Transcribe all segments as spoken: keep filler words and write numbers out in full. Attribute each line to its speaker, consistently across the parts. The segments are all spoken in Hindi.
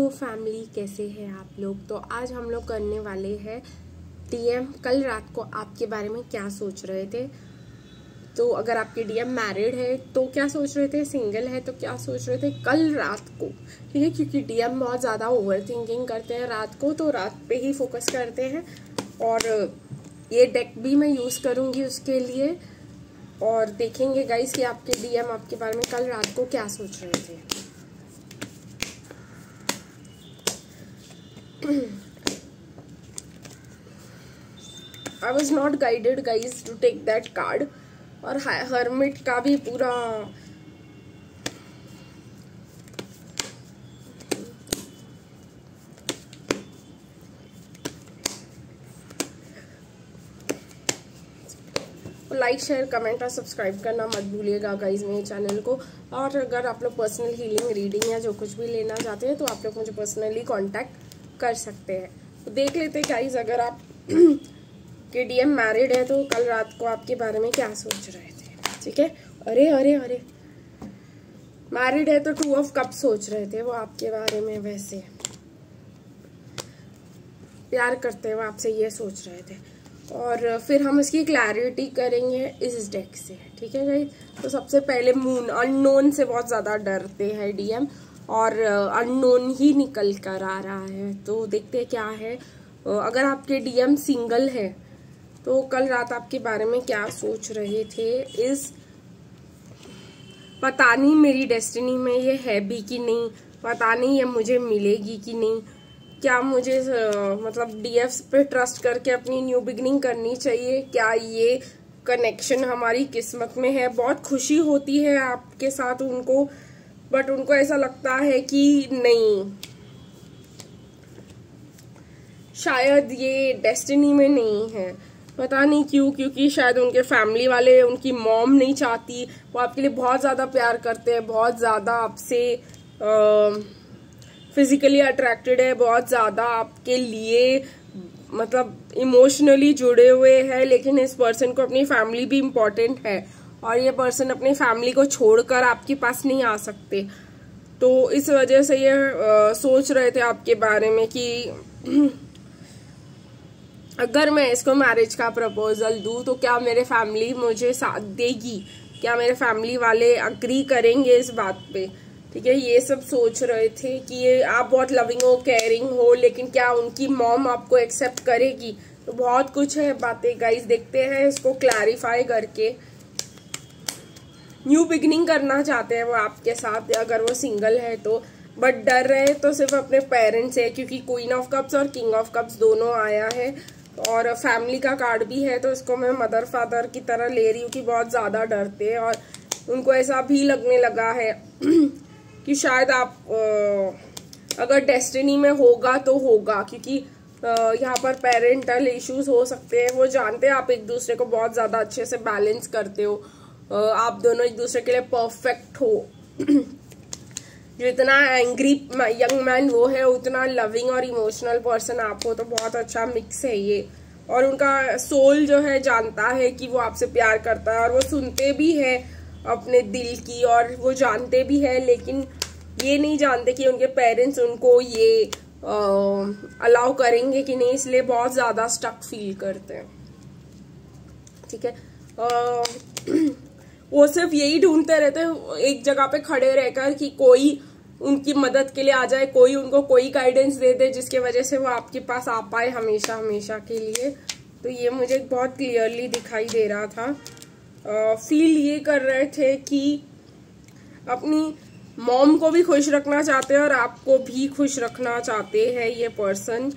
Speaker 1: हेलो फैमिली, कैसे हैं आप लोग। तो आज हम लोग करने वाले हैं डीएम कल रात को आपके बारे में क्या सोच रहे थे। तो अगर आपके डीएम मैरिड है तो क्या सोच रहे थे, सिंगल है तो क्या सोच रहे थे कल रात को, ठीक है। क्योंकि डीएम बहुत ज़्यादा ओवर थिंकिंग करते हैं रात को, तो रात पे ही फोकस करते हैं। और ये डेक भी मैं यूज़ करूँगी उसके लिए, और देखेंगे गाइस कि आपके डीएम आपके बारे में कल रात को क्या सोच रहे थे। I was not guided guys to take that card। और हर्मिट का भी पूरा लाइक शेयर कमेंट और सब्सक्राइब करना मत भूलिएगा गाइज मेरे चैनल को। और अगर आप लोग पर्सनल हीलिंग रीडिंग या जो कुछ भी लेना चाहते हैं तो आप लोग मुझे पर्सनली कांटेक्ट कर सकते हैं। तो देख लेते हैं गाइज, अगर आप के डीएम मैरिड है तो कल रात को आपके बारे में क्या सोच रहे थे, ठीक है। अरे अरे अरे मैरिड है तो टू ऑफ कप सोच रहे थे वो आपके बारे में, वैसे प्यार करते हैं वो आपसे, ये सोच रहे थे। और फिर हम इसकी क्लैरिटी करेंगे इस डेक से, ठीक है गाइस। तो सबसे पहले मून, अननोन से बहुत ज़्यादा डरते हैं डीएम, और अननोन ही निकल कर आ रहा है। तो देखते हैं क्या है। अगर आपके डीएम सिंगल है तो कल रात आपके बारे में क्या सोच रहे थे इस, पता नहीं मेरी डेस्टिनी में ये है भी कि नहीं, पता नहीं ये मुझे मिलेगी कि नहीं, क्या मुझे मतलब डीएफ पे ट्रस्ट करके अपनी न्यू बिगनिंग करनी चाहिए, क्या ये कनेक्शन हमारी किस्मत में है। बहुत खुशी होती है आपके साथ उनको, बट उनको ऐसा लगता है कि नहीं, शायद ये डेस्टिनी में नहीं है, पता नहीं क्यों। क्योंकि शायद उनके फैमिली वाले, उनकी मॉम नहीं चाहती, वो आपके लिए बहुत ज़्यादा प्यार करते हैं, बहुत ज़्यादा आपसे फिजिकली अट्रैक्टेड है, बहुत ज़्यादा आपके लिए मतलब इमोशनली जुड़े हुए हैं। लेकिन इस पर्सन को अपनी फैमिली भी इम्पोर्टेंट है, और ये पर्सन अपनी फैमिली को छोड़कर आपके पास नहीं आ सकते। तो इस वजह से ये आ, सोच रहे थे आपके बारे में कि अगर मैं इसको मैरिज का प्रपोजल दूं तो क्या मेरे फैमिली मुझे साथ देगी, क्या मेरे फैमिली वाले अग्री करेंगे इस बात पे, ठीक है। ये सब सोच रहे थे कि ये आप बहुत लविंग हो, केयरिंग हो, लेकिन क्या उनकी मॉम आपको एक्सेप्ट करेगी। तो बहुत कुछ है बातें गाइस, देखते हैं इसको क्लैरिफाई करके। न्यू बिगनिंग करना चाहते हैं वो आपके साथ, अगर वो सिंगल है तो, बट डर रहे तो सिर्फ अपने पेरेंट्स से, क्योंकि क्वीन ऑफ कप्स और किंग ऑफ कप्स दोनों आया है, और फैमिली का कार्ड भी है। तो इसको मैं मदर फादर की तरह ले रही हूँ कि बहुत ज़्यादा डरते हैं, और उनको ऐसा भी लगने लगा है कि शायद आप अगर डेस्टिनी में होगा तो होगा, क्योंकि यहाँ पर पेरेंटल इश्यूज हो सकते हैं। वो जानते हैं आप एक दूसरे को बहुत ज़्यादा अच्छे से बैलेंस करते हो, आप दोनों एक दूसरे के लिए परफेक्ट हो। जितना एंग्री यंग मैन वो है, उतना लविंग और इमोशनल पर्सन आप हो। तो बहुत अच्छा मिक्स है ये, और उनका सोल जो है जानता है कि वो आपसे प्यार करता है, और वो सुनते भी है अपने दिल की, और वो जानते भी है, लेकिन ये नहीं जानते कि उनके पेरेंट्स उनको ये अलाउ करेंगे कि नहीं, इसलिए बहुत ज़्यादा स्टक फील करते हैं, ठीक है। आ, वो सिर्फ यही ढूंढते रहते हैं एक जगह पे खड़े रहकर कि कोई उनकी मदद के लिए आ जाए, कोई उनको कोई गाइडेंस दे दे जिसके वजह से वो आपके पास आ पाए हमेशा हमेशा के लिए। तो ये मुझे बहुत क्लियरली दिखाई दे रहा था। आ, फील ये कर रहे थे कि अपनी मॉम को भी खुश रखना चाहते हैं और आपको भी खुश रखना चाहते हैं ये पर्सन,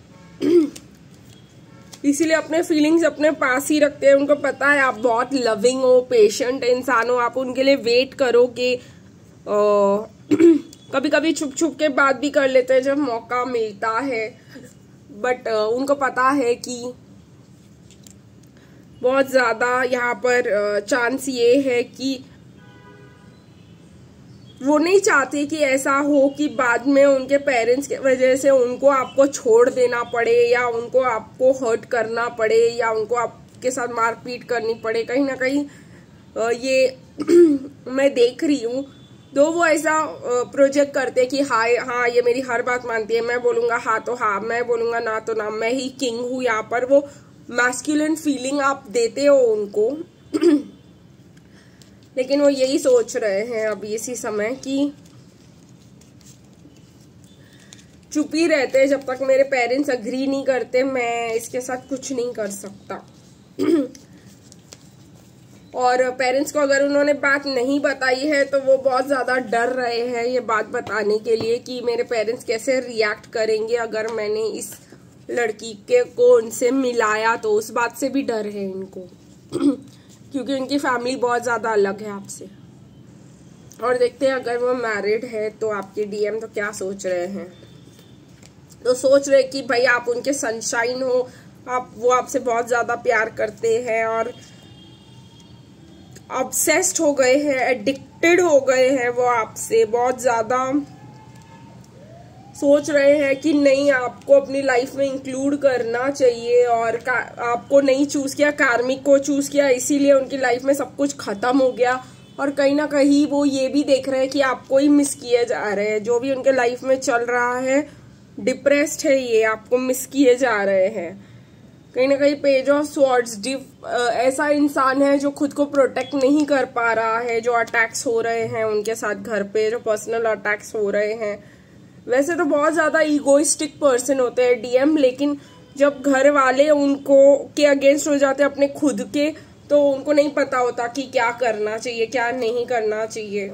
Speaker 1: इसीलिए अपने फीलिंग्स अपने पास ही रखते हैं। उनको पता है आप बहुत लविंग हो, पेशेंट इंसान हो, आप उनके लिए वेट करोगे, कभी कभी छुप छुप के बात भी कर लेते हैं जब मौका मिलता है। बट उनको पता है कि बहुत ज्यादा यहाँ पर चांस ये है कि वो नहीं चाहते कि ऐसा हो कि बाद में उनके पेरेंट्स की वजह से उनको आपको छोड़ देना पड़े, या उनको आपको हर्ट करना पड़े, या उनको आपके साथ मारपीट करनी पड़े। कहीं ना कहीं ये मैं देख रही हूँ दो वो ऐसा प्रोजेक्ट करते कि हाँ हाँ ये मेरी हर बात मानती है, मैं बोलूंगा हाँ तो हाँ, मैं बोलूंगा ना तो ना, मैं ही किंग हूँ यहाँ पर, वो मैस्कुलिन फीलिंग आप देते हो उनको। लेकिन वो यही सोच रहे हैं अभी इसी समय कि चुप ही रहते, जब तक मेरे पेरेंट्स अग्री नहीं करते मैं इसके साथ कुछ नहीं कर सकता। और पेरेंट्स को अगर उन्होंने बात नहीं बताई है तो वो बहुत ज़्यादा डर रहे हैं ये बात बताने के लिए कि मेरे पेरेंट्स कैसे रिएक्ट करेंगे अगर मैंने इस लड़की के को उनसे मिलाया, तो उस बात से भी डर है इनको। क्योंकि उनकी फैमिली बहुत ज़्यादा अलग है आपसे। और देखते हैं अगर वो मैरिड है तो आपके डीएम तो क्या सोच रहे हैं। तो सोच रहे कि भाई आप उनके सनशाइन हो, आप वो आपसे बहुत ज़्यादा प्यार करते हैं और ऑब्सेस्ड हो गए हैं, एडिक्टेड हो गए हैं वो आपसे बहुत ज्यादा। सोच रहे हैं कि नहीं आपको अपनी लाइफ में इंक्लूड करना चाहिए और आपको नहीं चूज किया, कार्मिक को चूज किया, इसीलिए उनकी लाइफ में सब कुछ खत्म हो गया। और कहीं ना कहीं वो ये भी देख रहे हैं कि आपको ही मिस किए जा रहे हैं, जो भी उनके लाइफ में चल रहा है डिप्रेस्ड है, ये आपको मिस किए जा रहे हैं। कहीं ना कहीं पेज ऑफ स्वॉर्ड्स डिप ऐसा इंसान है जो खुद को प्रोटेक्ट नहीं कर पा रहा है, जो अटैक्स हो रहे हैं उनके साथ घर पे, जो पर्सनल अटैक्स हो रहे हैं। वैसे तो बहुत ज्यादा ईगोइस्टिक पर्सन होते हैं डीएम, लेकिन जब घर वाले उनको के अगेंस्ट हो जाते हैं अपने खुद के, तो उनको नहीं पता होता कि क्या करना चाहिए क्या नहीं करना चाहिए।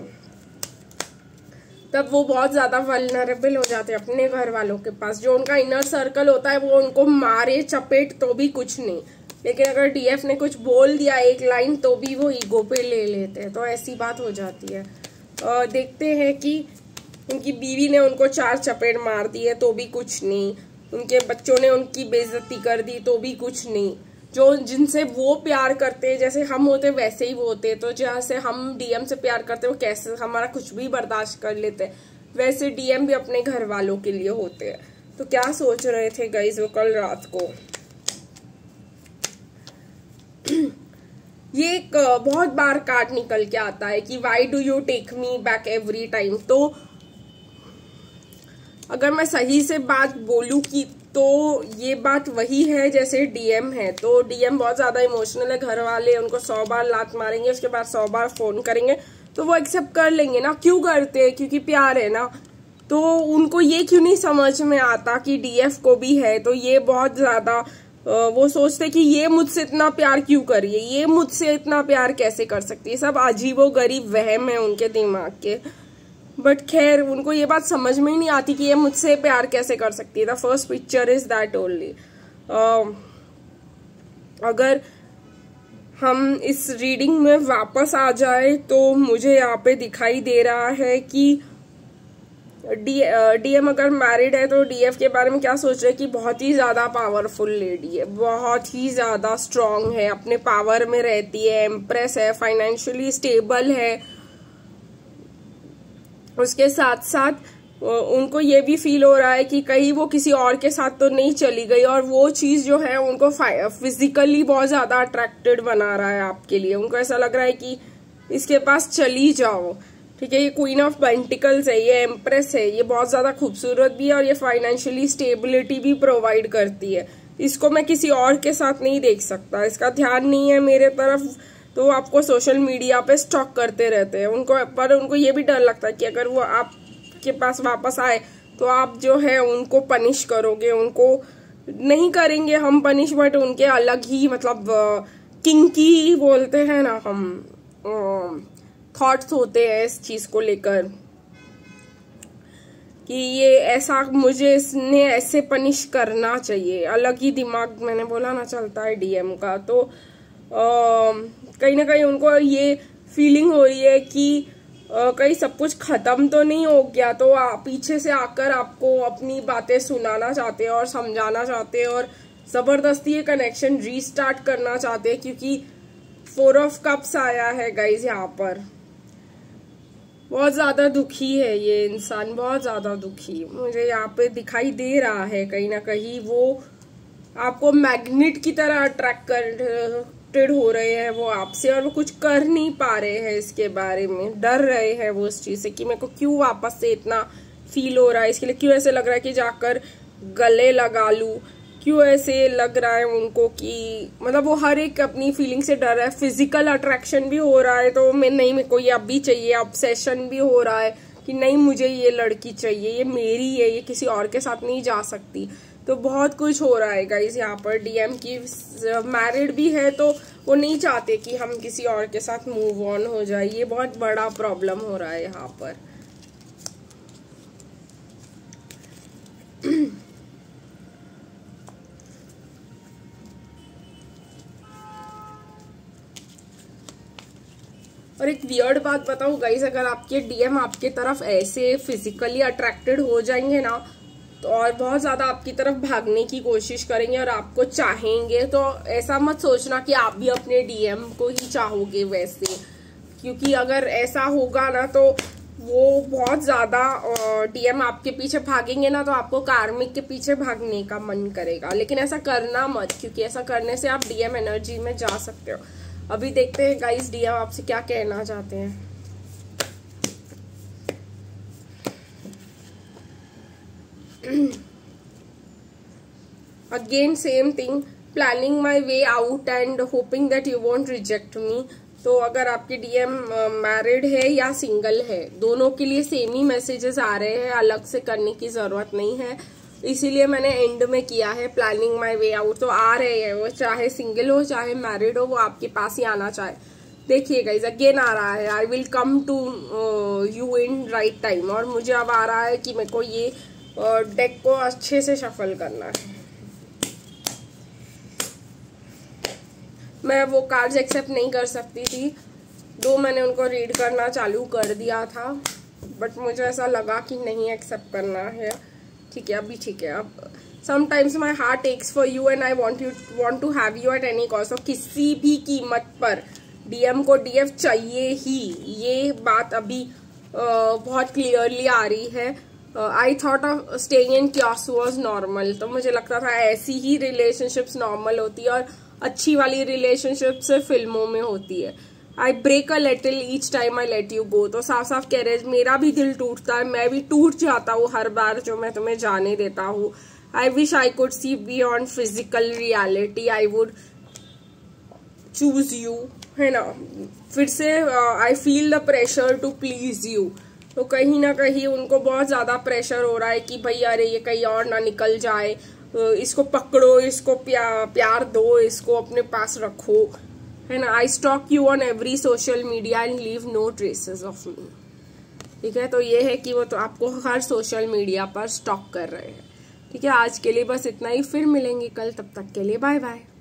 Speaker 1: तब वो बहुत ज्यादा वल्नरेबल हो जाते हैं अपने घर वालों के पास। जो उनका इनर सर्कल होता है वो उनको मारे चपेट तो भी कुछ नहीं, लेकिन अगर डीएफ ने कुछ बोल दिया एक लाइन तो भी वो ईगो पे ले लेते हैं। तो ऐसी बात हो जाती है। और देखते हैं कि उनकी बीवी ने उनको चार चपेट मार दी है तो भी कुछ नहीं, उनके बच्चों ने उनकी बेइज्जती कर दी तो भी कुछ नहीं। जो जिनसे वो प्यार करते हैं, जैसे हम होते वैसे ही वो होते, तो जैसे हम डीएम से प्यार करते वो कैसे हमारा कुछ भी बर्दाश्त कर लेते हैं, वैसे डीएम भी अपने घर वालों के लिए होते हैं। तो क्या सोच रहे थे गाइस वो कल रात को। ये एक बहुत बार कार्ड निकल के आता है कि why do you take me back every time. तो अगर मैं सही से बात बोलूं कि तो ये बात वही है जैसे डीएम है। तो डीएम बहुत ज्यादा इमोशनल है, घर वाले उनको सौ बार लात मारेंगे, उसके बाद सौ बार फोन करेंगे तो वो एक्सेप्ट कर लेंगे ना। क्यों करते हैं? क्योंकि प्यार है ना। तो उनको ये क्यों नहीं समझ में आता कि डीएफ को भी है। तो ये बहुत ज्यादा वो सोचते कि ये मुझसे इतना प्यार क्यों करी है, ये मुझसे इतना प्यार कैसे कर सकती है। सब अजीबोगरीब वहम है उनके दिमाग के। बट खैर उनको ये बात समझ में ही नहीं आती कि ये मुझसे प्यार कैसे कर सकती है। The first picture is that only. अगर हम इस रीडिंग में वापस आ जाए तो मुझे यहाँ पे दिखाई दे रहा है कि डी डीएम अगर मैरिड है तो डीएफ के बारे में क्या सोच रहे हैं कि बहुत ही ज्यादा पावरफुल लेडी है, बहुत ही ज्यादा स्ट्रांग है, अपने पावर में रहती है, एम्प्रेस है, फाइनेंशियली स्टेबल है। उसके साथ साथ उनको ये भी फील हो रहा है कि कहीं वो किसी और के साथ तो नहीं चली गई, और वो चीज जो है उनको फिजिकली बहुत ज्यादा अट्रैक्टेड बना रहा है आपके लिए। उनको ऐसा लग रहा है कि इसके पास चली जाओ। ठीक है, ये क्वीन ऑफ पेंटिकल्स है, ये एम्प्रेस है, ये बहुत ज्यादा खूबसूरत भी है और ये फाइनेंशियली स्टेबिलिटी भी प्रोवाइड करती है। इसको मैं किसी और के साथ नहीं देख सकता, इसका ध्यान नहीं है मेरे तरफ। तो आपको सोशल मीडिया पे स्टॉक करते रहते हैं उनको, पर उनको ये भी डर लगता है कि अगर वो आपके पास वापस आए तो आप जो है उनको पनिश करोगे। उनको नहीं करेंगे हम पनिश, बट उनके अलग ही मतलब किंकी बोलते हैं ना हम, थॉट्स होते हैं इस चीज को लेकर कि ये ऐसा मुझे इसने ऐसे पनिश करना चाहिए। अलग ही दिमाग मैंने बोला ना चलता है डीएम का। तो कहीं ना कहीं उनको ये फीलिंग हो रही है कि आ, कहीं सब कुछ खत्म तो नहीं हो गया। तो आ, पीछे से आकर आपको अपनी बातें सुनाना चाहते हैं और समझाना चाहते हैं और जबरदस्ती ये कनेक्शन रीस्टार्ट करना चाहते हैं, क्योंकि फोर ऑफ कप्स आया है गाइज यहाँ पर। बहुत ज्यादा दुखी है ये इंसान, बहुत ज्यादा दुखी मुझे यहाँ पे दिखाई दे रहा है। कहीं ना कहीं वो आपको मैग्नेट की तरह अट्रैक्ट कर अट्रैक्टेड हो रहे हैं वो आपसे, और वो कुछ कर नहीं पा रहे हैं इसके बारे में, डर रहे हैं वो उस चीज से कि मेरे को क्यों वापस से इतना फील हो रहा है, इसके लिए क्यों ऐसे लग रहा है कि जाकर गले लगा लूं, क्यों ऐसे लग रहा है उनको कि मतलब वो हर एक अपनी फीलिंग से डर रहा है। फिजिकल अट्रैक्शन भी हो रहा है तो मैं नहीं, मेरे को ये अभी चाहिए, ऑब्सेशन भी हो रहा है कि नहीं मुझे ये लड़की चाहिए, ये मेरी है, ये किसी और के साथ नहीं जा सकती। तो बहुत कुछ हो रहा है गाइस यहाँ पर। डीएम की मैरिड भी है तो वो नहीं चाहते कि हम किसी और के साथ मूव ऑन हो जाए, ये बहुत बड़ा प्रॉब्लम हो रहा है यहाँ पर। और एक वियर्ड बात बताऊं गाइस, अगर आपके डीएम आपके तरफ ऐसे फिजिकली अट्रैक्टेड हो जाएंगे ना तो और बहुत ज्यादा आपकी तरफ भागने की कोशिश करेंगे और आपको चाहेंगे, तो ऐसा मत सोचना कि आप भी अपने डीएम को ही चाहोगे वैसे, क्योंकि अगर ऐसा होगा ना तो वो बहुत ज्यादा डीएम आपके पीछे भागेंगे ना तो आपको कार्मिक के पीछे भागने का मन करेगा। लेकिन ऐसा करना मत, क्योंकि ऐसा करने से आप डीएम एनर्जी में जा सकते हो। अभी देखते हैं गाइस डीएम आपसे क्या कहना चाहते हैं। Again same thing, planning my way out and hoping that you won't reject me. तो अगर आपके डीएम मैरिड है या सिंगल है, दोनों के लिए सेम ही मैसेजेस आ रहे हैं, अलग से करने की जरूरत नहीं है, इसीलिए मैंने एंड में किया है प्लानिंग माई वे आउट। तो आ रहे हैं वो, चाहे सिंगल हो चाहे मैरिड हो, वो आपके पास ही आना चाहे। देखिए गाइस अगेन आ रहा है, I will come to you in right time, और मुझे अब आ रहा है कि मेरे को ये डेक uh, को अच्छे से शफल करना है। मैं वो कार्ड्स एक्सेप्ट नहीं कर सकती थी, दो मैंने उनको रीड करना चालू कर दिया था, बट मुझे ऐसा लगा कि नहीं एक्सेप्ट करना है। ठीक है अभी ठीक है। अब sometimes my heart takes for you and I want you want to have you at any cost. तो किसी भी कीमत पर डीएम को डीएफ चाहिए ही, ये बात अभी uh, बहुत क्लियरली आ रही है। I thought of staying in chaos was normal, तो मुझे लगता था ऐसी ही रिलेशनशिप्स नॉर्मल होती है और अच्छी वाली रिलेशनशिप से फिल्मों में होती है। I break a little each time I let you go. तो साफ साफ कह रहे मेरा भी दिल टूटता है, मैं भी टूट जाता हूँ हर बार जो मैं तुम्हें जाने देता हूँ। I wish I could see beyond physical reality, I would choose you, है ना। फिर से I feel the pressure to please you. तो कहीं ना कहीं उनको बहुत ज्यादा प्रेशर हो रहा है कि भाई अरे ये कहीं और ना निकल जाए, इसको पकड़ो, इसको प्या, प्यार दो, इसको अपने पास रखो, है ना। I stalk you on every social media and leave no traces of me. ठीक है, तो ये है कि वो तो आपको हर सोशल मीडिया पर स्टॉक कर रहे हैं। ठीक है, आज के लिए बस इतना ही, फिर मिलेंगे कल, तब तक के लिए बाय बाय।